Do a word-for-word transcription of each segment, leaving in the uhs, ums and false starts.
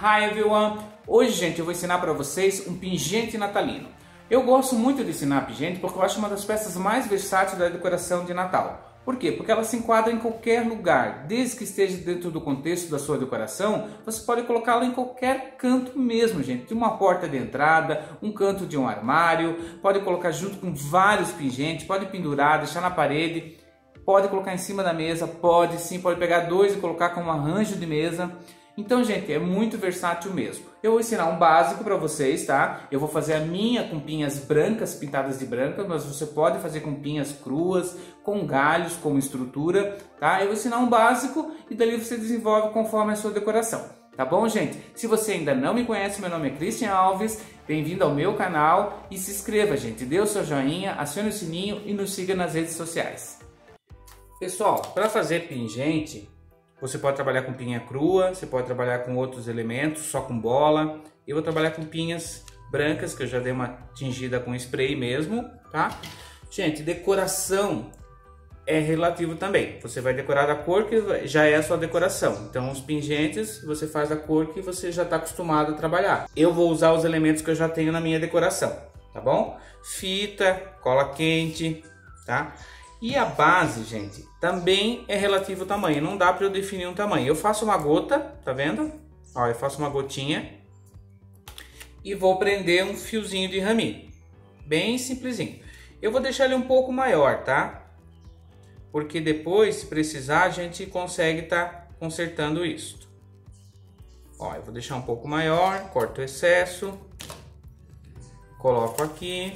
Hi everyone! Hoje, gente, eu vou ensinar para vocês um pingente natalino. Eu gosto muito de ensinar pingente porque eu acho uma das peças mais versáteis da decoração de Natal. Por quê? Porque ela se enquadra em qualquer lugar, desde que esteja dentro do contexto da sua decoração, você pode colocá-la em qualquer canto mesmo, gente. De uma porta de entrada, um canto de um armário, pode colocar junto com vários pingentes, pode pendurar, deixar na parede, pode colocar em cima da mesa, pode sim, pode pegar dois e colocar como arranjo de mesa. Então, gente, é muito versátil mesmo. Eu vou ensinar um básico para vocês, tá? Eu vou fazer a minha com pinhas brancas, pintadas de branca, mas você pode fazer com pinhas cruas, com galhos como estrutura, tá? Eu vou ensinar um básico e dali você desenvolve conforme a sua decoração. Tá bom, gente? Se você ainda não me conhece, meu nome é Cristian Alves, bem-vindo ao meu canal e se inscreva, gente. Dê o seu joinha, acione o sininho e nos siga nas redes sociais. Pessoal, para fazer pingente, você pode trabalhar com pinha crua, você pode trabalhar com outros elementos, só com bola. Eu vou trabalhar com pinhas brancas, que eu já dei uma tingida com spray mesmo, tá? Gente, decoração é relativo também. Você vai decorar da cor que já é a sua decoração. Então, os pingentes, você faz a cor que você já está acostumado a trabalhar. Eu vou usar os elementos que eu já tenho na minha decoração, tá bom? Fita, cola quente, tá? E a base, gente, também é relativo ao tamanho, não dá para eu definir um tamanho. Eu faço uma gota, tá vendo? Ó, eu faço uma gotinha e vou prender um fiozinho de raminho, bem simplesinho. Eu vou deixar ele um pouco maior, tá? Porque depois, se precisar, a gente consegue tá consertando isso. Ó, eu vou deixar um pouco maior, corto o excesso, coloco aqui.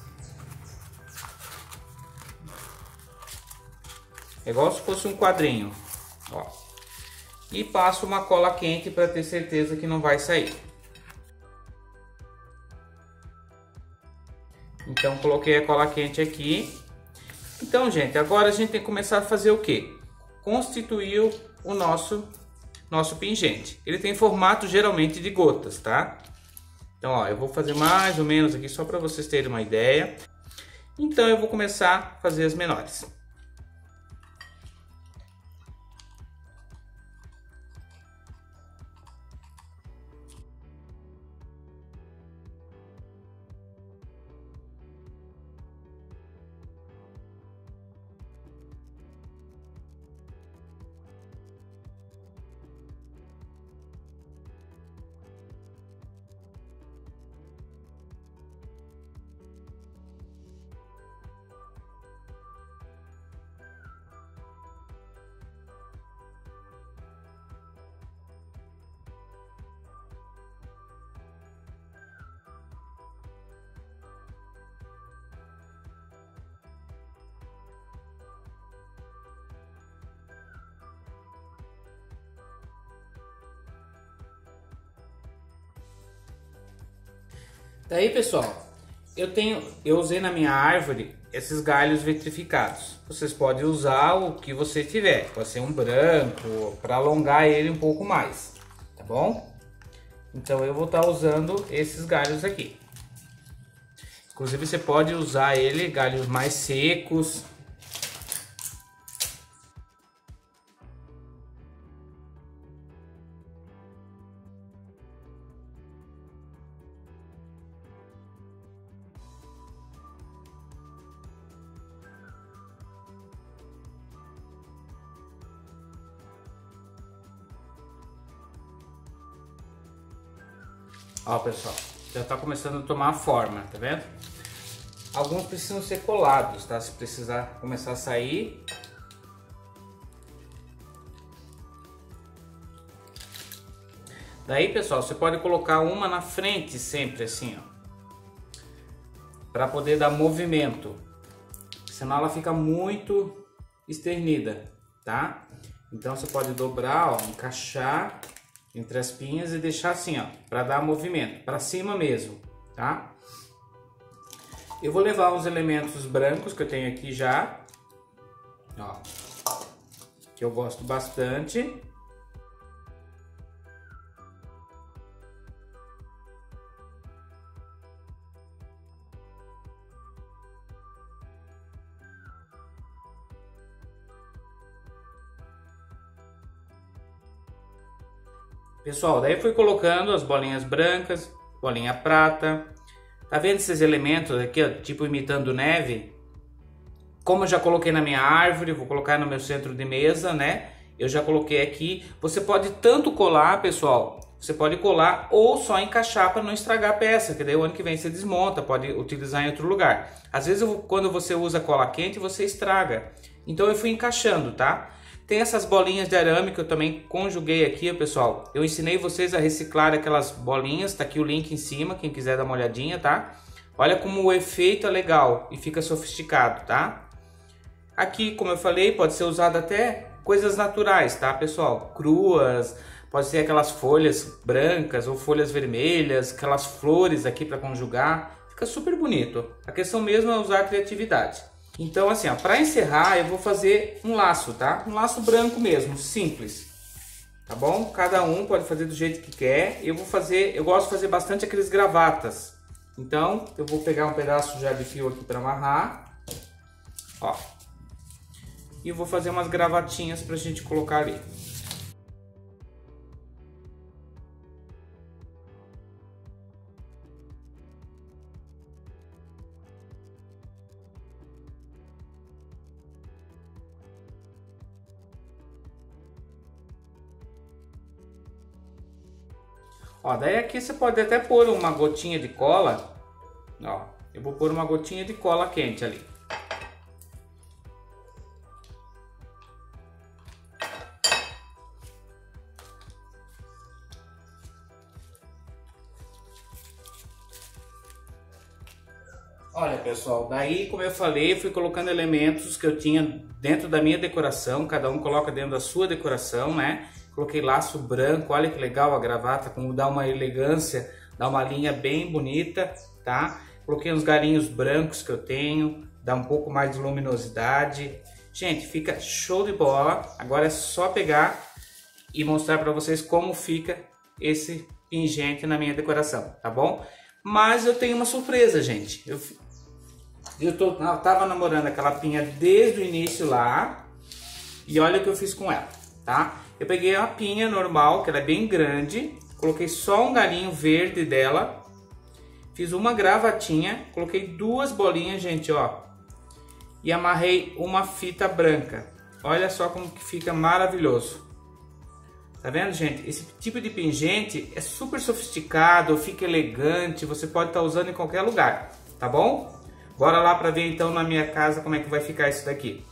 É igual se fosse um quadrinho, ó. E passo uma cola quente para ter certeza que não vai sair. Então coloquei a cola quente aqui. Então, gente, agora a gente tem que começar a fazer o quê? Constituir o nosso nosso pingente. Ele tem formato geralmente de gotas, tá? Então, ó, eu vou fazer mais ou menos aqui só para vocês terem uma ideia. Então eu vou começar a fazer as menores. Daí, pessoal, eu tenho, eu usei na minha árvore esses galhos vitrificados. Vocês podem usar o que você tiver, pode ser um branco, para alongar ele um pouco mais, tá bom? Então eu vou estar usando esses galhos aqui. Inclusive você pode usar ele, galhos mais secos. Ó, pessoal, já tá começando a tomar forma, tá vendo? Alguns precisam ser colados, tá? Se precisar começar a sair. Daí, pessoal, você pode colocar uma na frente sempre assim, ó, para poder dar movimento. Senão ela fica muito esternida, tá? Então você pode dobrar, ó, encaixar entre as pinhas e deixar assim, ó, para dar movimento, para cima mesmo, tá? Eu vou levar os elementos brancos que eu tenho aqui já, ó, que eu gosto bastante. Pessoal, daí eu fui colocando as bolinhas brancas, bolinha prata. Tá vendo esses elementos aqui, ó, tipo imitando neve? Como eu já coloquei na minha árvore, vou colocar no meu centro de mesa, né? Eu já coloquei aqui. Você pode tanto colar, pessoal, você pode colar ou só encaixar para não estragar a peça, que daí o ano que vem você desmonta, pode utilizar em outro lugar. Às vezes eu, quando você usa cola quente, você estraga. Então eu fui encaixando, tá? Tem essas bolinhas de arame que eu também conjuguei aqui, pessoal. Eu ensinei vocês a reciclar aquelas bolinhas, tá aqui o link em cima, quem quiser dar uma olhadinha, tá? Olha como o efeito é legal e fica sofisticado, tá? Aqui, como eu falei, pode ser usado até coisas naturais, tá, pessoal? Cruas, pode ser aquelas folhas brancas ou folhas vermelhas, aquelas flores aqui para conjugar. Fica super bonito. A questão mesmo é usar a criatividade. Então, assim, ó, para encerrar, eu vou fazer um laço, tá? Um laço branco mesmo, simples. Tá bom? Cada um pode fazer do jeito que quer. Eu vou fazer, eu gosto de fazer bastante aqueles gravatas. Então, eu vou pegar um pedaço já de fio aqui para amarrar. Ó. E vou fazer umas gravatinhas pra gente colocar ali. Ó, daí aqui você pode até pôr uma gotinha de cola. Ó, eu vou pôr uma gotinha de cola quente ali. Olha, pessoal, daí, como eu falei, eu fui colocando elementos que eu tinha dentro da minha decoração, cada um coloca dentro da sua decoração, né? Coloquei laço branco, olha que legal a gravata, como dá uma elegância, dá uma linha bem bonita, tá? Coloquei uns galinhos brancos que eu tenho, dá um pouco mais de luminosidade. Gente, fica show de bola. Agora é só pegar e mostrar para vocês como fica esse pingente na minha decoração, tá bom? Mas eu tenho uma surpresa, gente. Eu Eu, tô, eu tava namorando aquela pinha desde o início lá. E olha o que eu fiz com ela, tá? Eu peguei a pinha normal, que ela é bem grande. Coloquei só um galinho verde dela. Fiz uma gravatinha. Coloquei duas bolinhas, gente, ó. E amarrei uma fita branca. Olha só como que fica maravilhoso. Tá vendo, gente? Esse tipo de pingente é super sofisticado, fica elegante. Você pode estar usando em qualquer lugar, tá bom? Bora lá para ver então na minha casa como é que vai ficar isso daqui.